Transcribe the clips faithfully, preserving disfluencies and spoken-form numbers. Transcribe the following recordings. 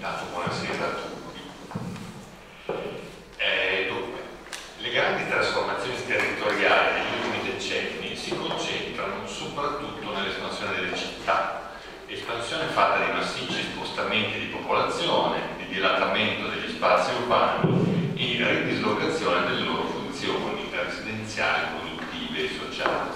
intanto buonasera a tutti. Eh, dunque, le grandi trasformazioni territoriali degli ultimi decenni si concentrano soprattutto nell'espansione delle città, espansione fatta di massicci spostamenti di popolazione, di dilatamento degli spazi urbani e di ridislocazione delle loro funzioni residenziali, produttive e sociali.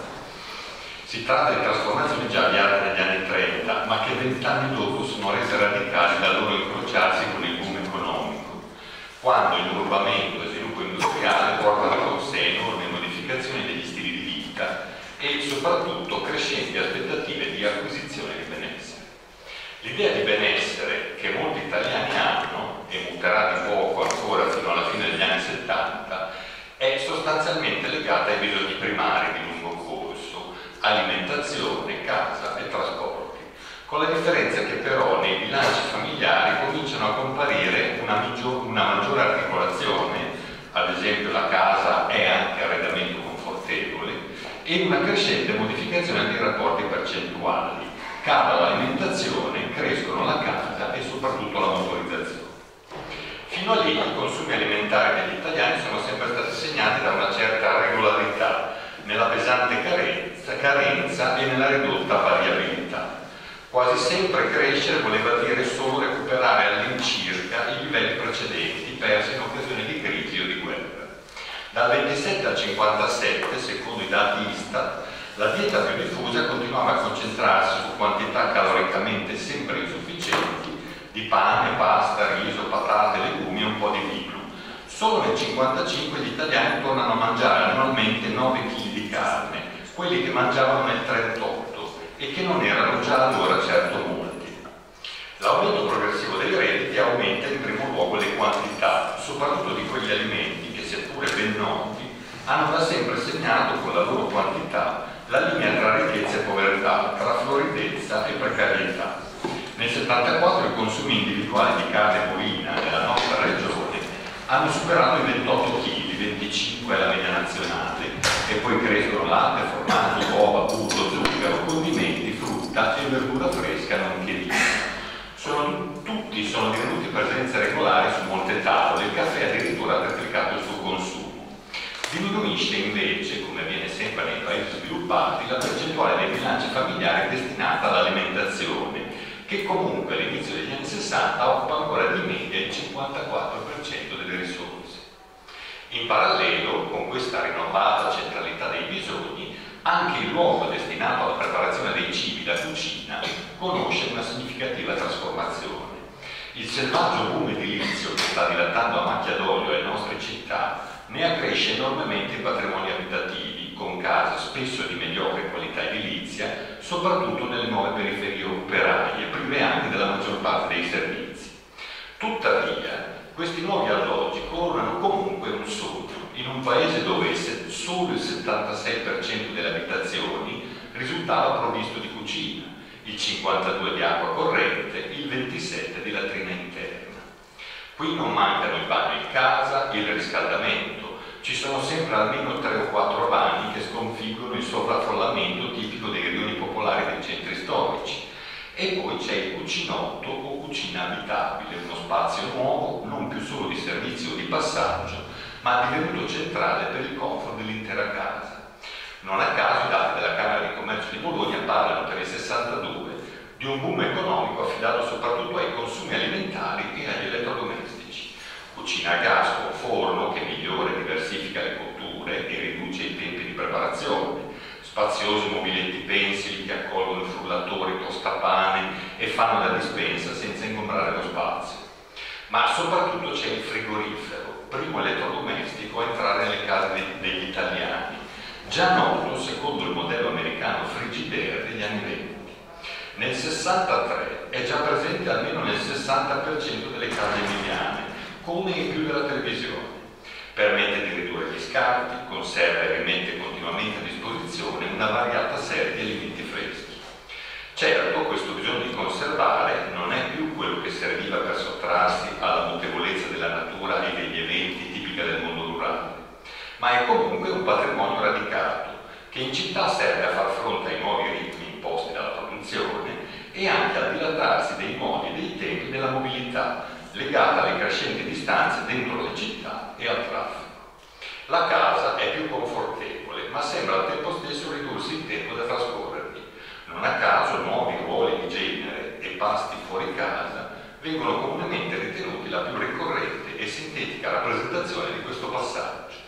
Si tratta di trasformazioni già avviate negli anni trenta, ma che vent'anni dopo sono rese radicali dal loro incrociarsi con il boom economico, quando il nuovamento e sviluppo industriale portano con sé enormi modificazioni degli stili di vita e soprattutto crescenti aspettative di acquisizione di benessere. L'idea di benessere che molti italiani hanno, e muterà di poco ancora fino alla fine degli anni settanta, è sostanzialmente legata ai bisogni primari di lungo corso, alimentazione, casa e trasporti, con la differenza che però nei bilanci familiari cominciano a comparire una, una maggiore articolazione, ad esempio la casa è anche arredamento confortevole, e una crescente modificazione dei rapporti percentuali. Cala l'alimentazione, crescono la casa e soprattutto la motorizzazione. Fino a lì i consumi alimentari degli italiani sono sempre stati segnati da una certa regolarità, nella pesante carenza, carenza e nella ridotta variabilità. Quasi sempre crescere voleva dire solo recuperare all'incirca i livelli precedenti persi in occasione di crisi o di guerra. Dal ventisette al cinquantasette, secondo i dati Istat, la dieta più diffusa continuava a concentrarsi su quantità caloricamente sempre insufficienti di pane, pasta, riso, patate, legumi e un po' di vino. Solo nel cinquantacinque gli italiani tornano a mangiare annualmente nove chili di carne, quelli che mangiavano nel trentotto e che non erano già allora certo molti. L'aumento progressivo dei redditi aumenta in primo luogo le quantità, soprattutto di quegli alimenti che, seppure ben noti, hanno da sempre segnato con la loro quantità la linea tra ricchezza e povertà, tra floridezza e precarietà. Nel settantaquattro i consumi individuali di carne bovina nella nostra regione hanno superato i ventotto chili, venticinque è la media nazionale, e poi crescono latte, formaggio, uova, burro, zucchero, condimenti, frutta e verdura fresca, nonché vino. Sono, tutti sono divenuti presenze regolari su molte tavole, il caffè addirittura ha triplicato il suo consumo. Diminuisce invece, come avviene sempre nei paesi sviluppati, la percentuale dei bilanci familiari destinata all'alimentazione, che comunque all'inizio degli anni sessanta occupa ancora di media il cinquantaquattro per cento delle risorse. In parallelo, con questa rinnovata centralità dei bisogni, anche il luogo destinato alla preparazione dei cibi, la cucina, conosce una significativa trasformazione. Il selvaggio boom edilizio che sta dilatando a macchia d'olio le nostre città ne accresce enormemente i patrimoni abitativi, con case spesso di mediocre qualità edilizia, soprattutto nelle nuove periferie operaie, prive anche della maggior parte dei servizi. Tuttavia, questi nuovi alloggi coronano comunque un sogno, in un paese dove solo il settantasei per cento delle abitazioni risultava provvisto di cucina, il cinquantadue per cento di acqua corrente, il ventisette per cento di latrina interna. Qui non mancano il bagno in casa, il riscaldamento, ci sono sempre almeno tre o quattro vani che sconfiggono il sovraffollamento tipico dei rioni popolari dei centri storici. E poi c'è il cucinotto o cucina abitabile, uno spazio nuovo, non più solo di servizio o di passaggio, ma divenuto centrale per il comfort dell'intera casa. Non a caso i dati della Camera di Commercio di Bologna parlano per il sessantadue di un boom economico affidato soprattutto ai consumi alimentari e agli elettrodomestici. Cucina a gas con forno che migliora e diversifica le cotture e riduce i tempi di preparazione, spaziosi mobiletti pensili che accolgono i frullatori, tostapane e fanno da dispensa senza ingombrare lo spazio. Ma soprattutto c'è il frigorifero, primo elettrodomestico a entrare nelle case de- degli italiani, già noto secondo il modello americano Frigidaire degli anni venti. Nel sessantatré è già presente almeno nel sessanta per cento delle case emiliane, come in più della televisione. Permette di ridurre gli scarti, conserva e rimette continuamente a disposizione una variata serie di alimenti freschi. Certo, questo bisogno di conservare non è più quello che serviva per sottrarsi alla mutevolezza della natura e degli eventi tipica del mondo rurale, ma è comunque un patrimonio radicato che in città serve a far fronte ai nuovi ritmi imposti dalla produzione e anche al dilatarsi dei modi e dei tempi nella mobilità, legata alle crescenti distanze dentro le città e al traffico. La casa è più confortevole, ma sembra al tempo stesso ridursi il tempo da trascorrervi. Non a caso nuovi ruoli di genere e pasti fuori casa vengono comunemente ritenuti la più ricorrente e sintetica rappresentazione di questo passaggio.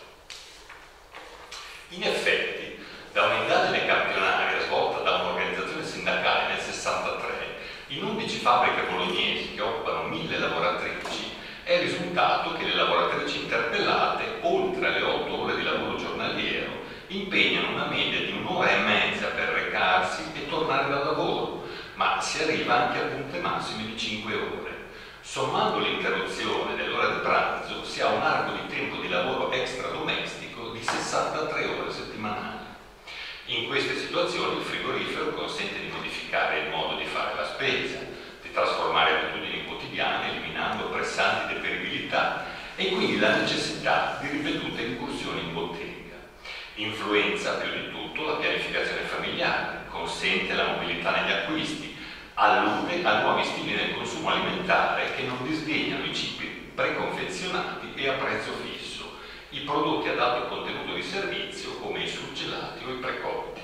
In effetti, da un'indagine campionaria svolta da un'organizzazione sindacale nel sessantatré, in undici fabbriche bolognesi che occupano mille lavoratrici, è risultato che le lavoratrici interpellate, oltre alle otto ore di lavoro giornaliero, impegnano una media di un'ora e mezza per recarsi e tornare dal lavoro, ma si arriva anche a punte massime di cinque ore. Sommando l'interruzione dell'ora di pranzo, si ha un arco di tempo di lavoro extradomestico di sessantatré ore settimanali. In queste situazioni il frigorifero consente di modificare il modo di fare la spesa, di trasformare abitudini quotidiane eliminando pressanti deperibilità e quindi la necessità di ripetute incursioni in bottega. Influenza più di tutto la pianificazione familiare, consente la mobilità negli acquisti, allude a nuovi stili nel consumo alimentare che non disdegnano i cibi preconfezionati e a prezzo fisso, i prodotti ad alto contenuto di servizio come i surgelati o i precotti.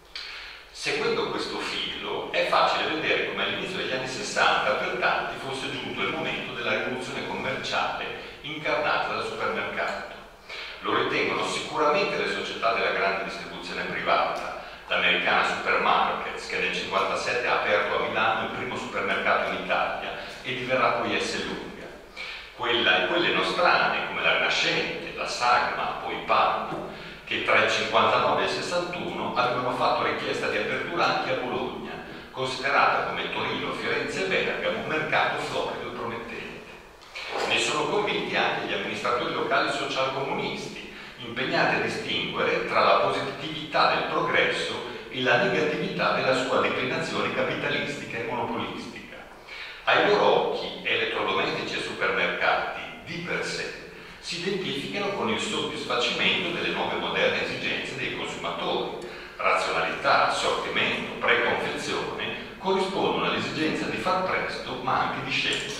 Seguendo questo filo è facile vedere come all'inizio degli anni sessanta per tanti fosse giunto il momento della rivoluzione commerciale incarnata dal supermercato. Lo ritengono sicuramente le società della grande distribuzione privata, l'americana Supermarkets, che nel cinquantasette ha aperto a Milano il primo supermercato in Italia e diverrà poi Esselunga. Quella, quelle nostrane, come la Rinascente, la Sagma, poi Palma, che tra il cinquantanove e il sessantuno avevano fatto richiesta di apertura anche a Bologna, considerata come Torino, Firenze e Bergamo un mercato florido e promettente. Ne sono convinti anche gli amministratori locali socialcomunisti, impegnati a distinguere tra la positività del progresso e la negatività della sua declinazione capitalistica e monopolistica. Ai loro occhi, elettrodomestici e supermercati, di per sé, si identificano con il soddisfacimento delle nuove moderne esigenze dei consumatori. Razionalità, assortimento, preconfezione corrispondono all'esigenza di far presto ma anche di scendere.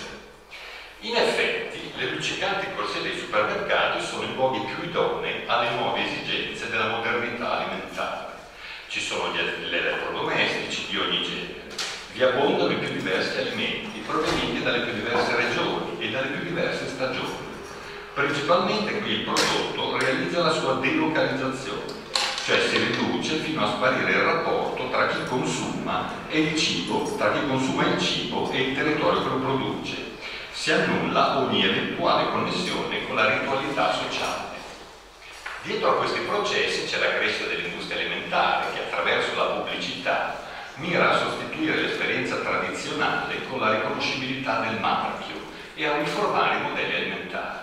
In effetti, le luccicanti corsie dei supermercati sono i luoghi più idonei alle nuove esigenze della modernità alimentare. Ci sono gli elettrodomestici di ogni genere, vi abbondano i più diversi alimenti provenienti dalle più diverse regioni e dalle più diverse stagioni. Principalmente qui il prodotto realizza la sua delocalizzazione, cioè si riduce fino a sparire il rapporto tra chi consuma e il cibo, tra chi consuma il cibo e il territorio che lo produce. Si annulla ogni eventuale connessione con la ritualità sociale. Dietro a questi processi c'è la crescita dell'industria alimentare che attraverso la pubblicità mira a sostituire l'esperienza tradizionale con la riconoscibilità del marchio e a uniformare i modelli alimentari.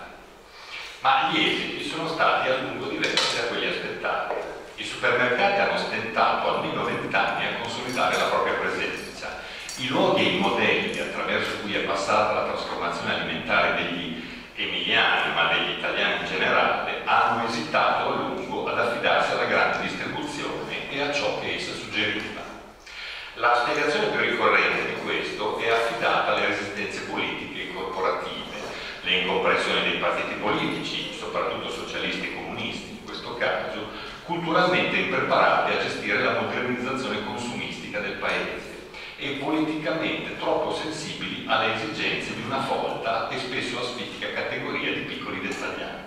Ma gli esiti sono stati a lungo diversi da quelli aspettati. I supermercati hanno stentato almeno vent'anni a consolidare la propria presenza. I luoghi e i modelli attraverso cui è passata la trasformazione alimentare degli emiliani, ma degli italiani in generale, hanno esitato a lungo ad affidarsi alla grande distribuzione e a ciò che essa suggeriva. La spiegazione più ricorrente di questo è affidata alle resistenze politiche e corporative, le incomprensioni dei partiti politici, soprattutto socialisti e comunisti in questo caso, culturalmente impreparati a gestire la modernizzazione consumistica del paese e politicamente troppo sensibili alle esigenze di una folta e spesso asfittica categoria di piccoli dettaglianti.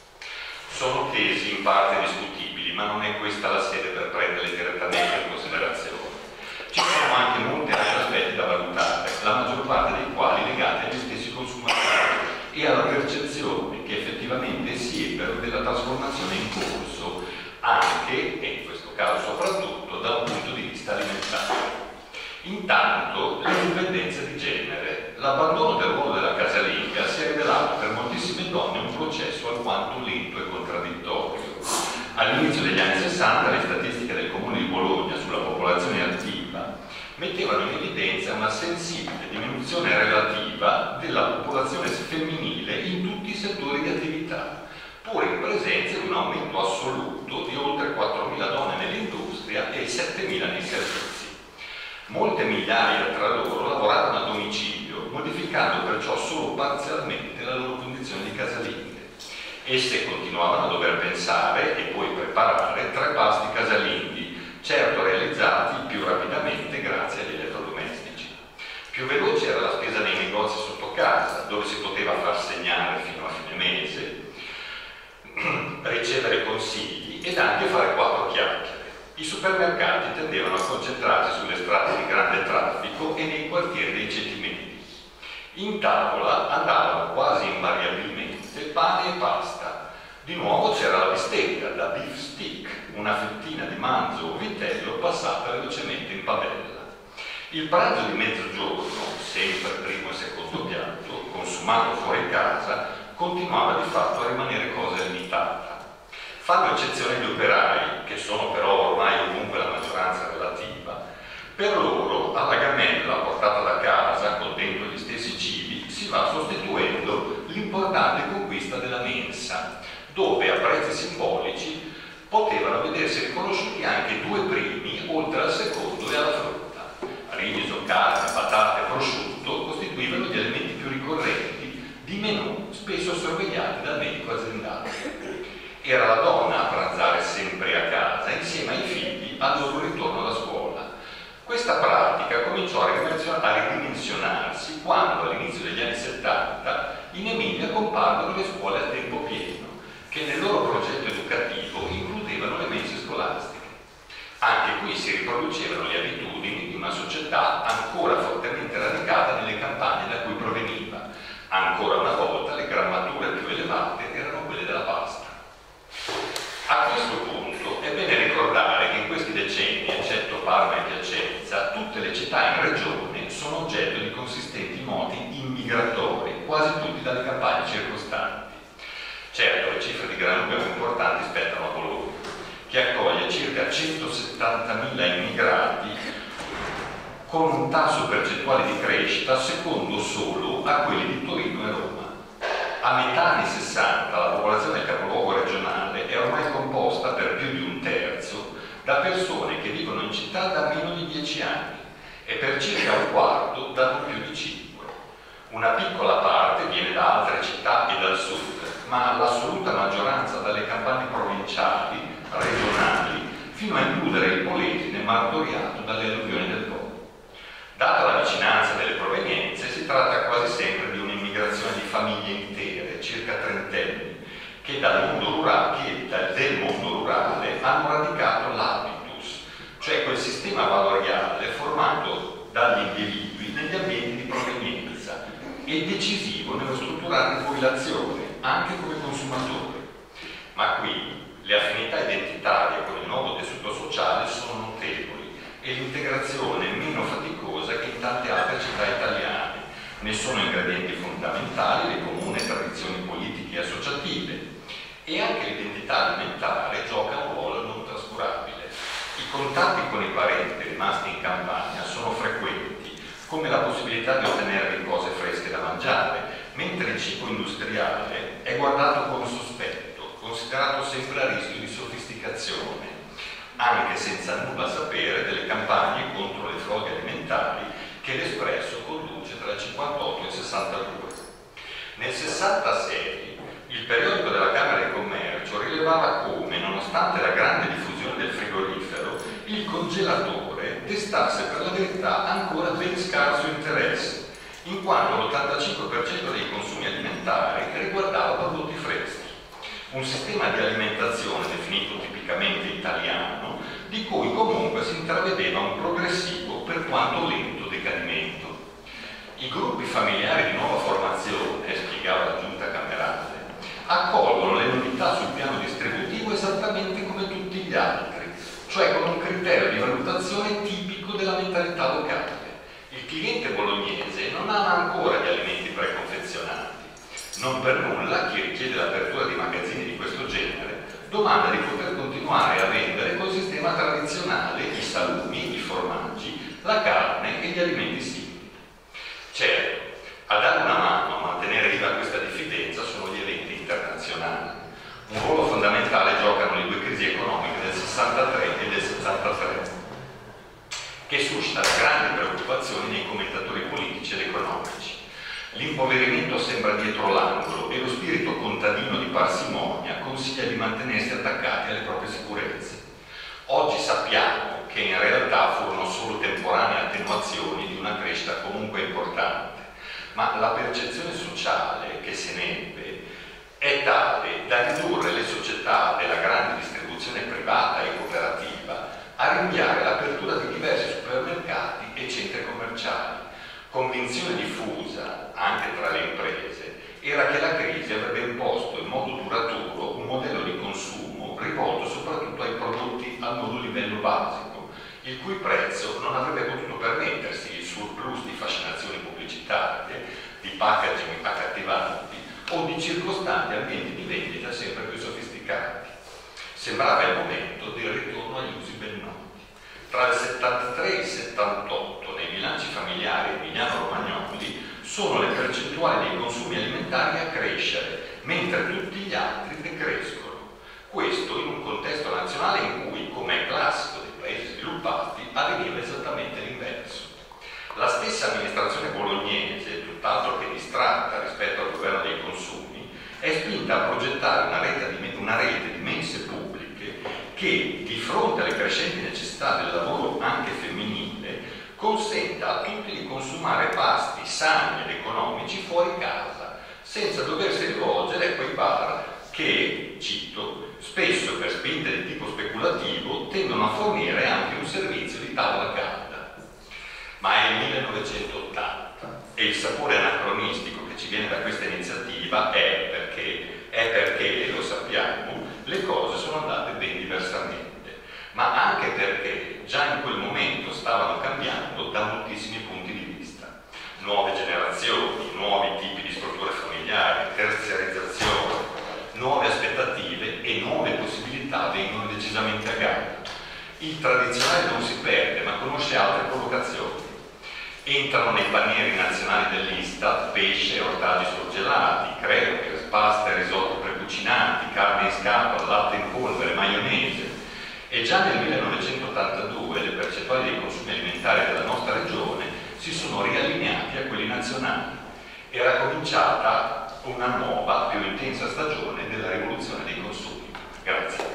Sono tesi in parte discutibili, ma non è questa la sede per prenderle direttamente in considerazione. Ci sono anche molti altri aspetti da valutare, la maggior parte dei quali legati agli stessi consumatori e alla percezione che effettivamente si ebbero della trasformazione in corso, anche, e in questo caso soprattutto, da un punto di vista alimentare. Intanto, le dipendenze di genere. L'abbandono del ruolo della casalinga si è rivelato per moltissime donne un processo alquanto lento e contraddittorio. All'inizio degli anni sessanta le statistiche del Comune di Bologna sulla popolazione attiva mettevano in evidenza una sensibile diminuzione relativa della popolazione femminile in tutti i settori di attività, pur in presenza di un aumento assoluto di oltre quattromila donne nell'industria e settemila nei servizi. Molte migliaia tra loro lavoravano a domicilio modificando perciò solo parzialmente la loro condizione di casalinghe. Esse continuavano a dover pensare e poi preparare tre pasti casalinghi, certo realizzati più rapidamente grazie agli elettrodomestici. Più veloce era la spesa nei negozi sotto casa, dove si poteva far segnare fino a fine mese, ricevere consigli ed anche fare quattro chiacchiere. I supermercati tendevano a concentrarsi sulle strade di grande traffico e nei quartieri dei ceti medi. In tavola andavano quasi invariabilmente pane e pasta. Di nuovo c'era la bistecca da beef stick, una fettina di manzo o vitello passata velocemente in padella. Il pranzo di mezzogiorno, sempre primo e secondo piatto, consumato fuori casa, continuava di fatto a rimanere cosa limitata. Fanno eccezione gli operai, che sono però ormai ovunque la maggioranza relativa. Per loro, alla gamella portata da casa, con dentro gli stessi cibi, si va sostituendo l'importante conquista della mensa, dove a prezzi simbolici potevano vedersi riconosciuti anche due primi, oltre al secondo e alla frutta. Riso, carne, patate, prosciutto costituivano gli elementi più ricorrenti di menù spesso sorvegliati dal medico aziendale. Era la donna a pranzare sempre a casa insieme ai figli al loro ritorno da scuola. Questa pratica cominciò a ridimensionarsi quando all'inizio degli anni settanta in Emilia comparvero le scuole a tempo pieno, che nel loro progetto educativo includevano le mense scolastiche. Anche qui si riproducevano le abitudini di una società ancora fortemente radicata nelle campagne da cui proveniva. Ancora una volta le grammature più elevate erano quelle della pasta. A questo punto è bene ricordare che in questi decenni, eccetto Parma e Piacenza, tutte le città in regione sono oggetto di consistenti moti immigratori, quasi tutti dalle campagne circostanti. Certo, le cifre di gran lunga più importanti spettano a Bologna, che accoglie circa centosettantamila immigrati con un tasso percentuale di crescita secondo solo a quelli di Torino e Roma. A metà anni sessanta la popolazione del capoluogo regionale è ormai composta per più di un terzo da persone che vivono in città da meno di dieci anni e per circa un quarto da non più di cinque. Una piccola parte viene da altre città e dal sud, ma l'assoluta maggioranza dalle campagne provinciali, regionali, fino a includere il Polesine martoriato dalle alluvioni del Po. Data la vicinanza delle provenienze, si tratta quasi sempre di un'immigrazione di famiglie intere, circa trentenni, che dal mondo rurale, che dal, del mondo rurale hanno radicato l'habitus, cioè quel sistema valoriale formato dagli individui negli ambienti di provenienza e decisivo nello strutturare poi l'azione, anche come consumatori. Ma qui le affinità identitarie con il nuovo tessuto sociale sono notevoli e l'integrazione è meno faticosa che in tante altre città italiane. Ne sono ingredienti fondamentali le comuni tradizioni politiche e associative, e anche l'identità alimentare gioca un ruolo non trascurabile. I contatti con i parenti rimasti in campagna sono frequenti, come la possibilità di ottenere cose fresche da mangiare, mentre il cibo industriale è guardato con sospetto, considerato sempre a rischio di sofisticazione, anche senza nulla sapere delle campagne contro le frodi alimentari che l'Espresso conduce tra il cinquantotto e il sessantadue. Nel sessantasei il periodico della Camera di Commercio rilevava come, nonostante la grande diffusione del frigorifero, il congelatore destasse per la verità ancora ben scarso interesse, in quanto l'ottantacinque per cento dei consumi alimentari riguardava prodotti freschi. Un sistema di alimentazione definito tipicamente italiano, di cui comunque si intravedeva un progressivo, per quanto lento, decadimento. I gruppi familiari di nuova formazione, spiegava la giunta camerale, accolgono le novità sul piano distributivo esattamente come tutti gli altri, cioè con un criterio di valutazione tipico della mentalità locale. Il cliente bolognese non ama ancora gli alimenti preconfezionati. Non per nulla chi richiede l'apertura di magazzini di questo genere domanda di poter continuare a vendere col sistema tradizionale i salumi, i formaggi, la carne e gli alimenti simili. Certo, a dare una mano a mantenere viva questa diffidenza sono gli eventi internazionali. Un ruolo fondamentale giocano le due crisi economiche del sessantatré e del settantatré, che suscitano grandi preoccupazioni nei commentatori politici ed economici. L'impoverimento sembra dietro l'angolo e lo spirito contadino di parsimonia consiglia di mantenersi attaccati alle proprie sicurezze. Oggi sappiamo che in realtà furono solo temporanee attenuazioni di una crescita comunque importante, ma la percezione sociale che se ne ebbe è tale da ridurre le società della grande distribuzione privata e cooperativa a rinviare l'apertura di diversi supermercati e centri commerciali. Convinzione diffusa, anche tra le imprese, era che la crisi avrebbe imposto in modo duraturo un modello di consumo rivolto soprattutto ai prodotti al loro livello basico, il cui prezzo non avrebbe potuto permettersi il surplus di fascinazioni pubblicitarie, di packaging accattivanti o di circostanti ambienti di vendita sempre più sofisticati. Sembrava il momento del ritorno agli usi ben noti. Tra il settantatré e il settantotto nei bilanci familiari emiliano-romagnoli sono le percentuali dei consumi alimentari a crescere, mentre tutti gli altri decrescono. Questo in un contesto nazionale in cui, come è classico dei paesi sviluppati, avveniva esattamente l'inverso. La stessa amministrazione bolognese, tutt'altro che distratta rispetto al governo dei consumi, è spinta a progettare una rete di, una rete di mense pubbliche che, di fronte alle crescenti necessità del lavoro anche femminile, consenta a tutti di consumare pasti sani ed economici fuori casa, senza doversi rivolgere a quei bar che, cito, spesso per spinte di tipo speculativo tendono a fornire anche un servizio di tavola calda. Ma è il millenovecentottanta e il sapore anacronistico che ci viene da questa iniziativa è perché, è perché, lo sappiamo, le cose sono andate ben diversamente, ma anche perché già in quel momento stavano cambiando da moltissimi punti di vista. Nuove generazioni, nuovi tipi di strutture familiari, terziarizzazione, nuove aspettative e nuove possibilità vengono decisamente a galla. Il tradizionale non si perde, ma conosce altre provocazioni. Entrano nei panieri nazionali dell'Istat pesce e ortaggi surgelati, crackers, pasta e risotto precucinati, carne in scatola, latte in polvere, maionese. E già nel millenovecentottantadue le percentuali dei consumi alimentari della nostra regione si sono riallineati a quelli nazionali. Era cominciata una nuova, più intensa stagione della rivoluzione dei consumi. Grazie.